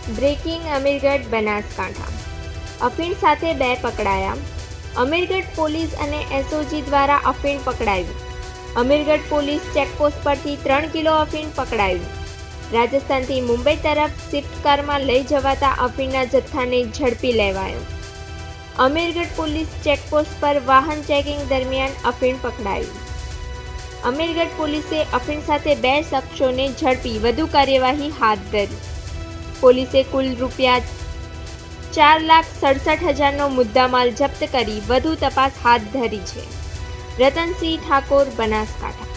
Breaking Amirgadh Banaskantha. અફીણ સાથે 2 પકડાયા. Amirgadh police અને એસઓજી દ્વારા અફીણ પકડાયું. અમીરગઢ પોલીસ ચેકપોસ્ટ પરથી 3 કિલો અફીણ પકડાયું. રાજસ્થાનથી મુંબઈ તરફ સ્વિફ્ટ કારમાં લઈ જવાતા અફીણના જથ્થાને ઝડપી લેવાયો. અમીરગઢ પોલીસ ચેકપોસ્ટ પર વાહન ચેકિંગ દરમિયાન અફીણ પકડાયું. અમીરગઢ પોલીસે અફીણ સાથે 2 શખ્સોને ઝડપી વધુ કાર્યવાહી હાથ ધરી. પોલીસે કુલ રૂપિયા 4,67,000નો મુદ્દામાલ જપ્ત કરી વધુ તપાસ હાથ ધરી છે. રતનસિંહ ઠાકોર, બનાસકાંઠા.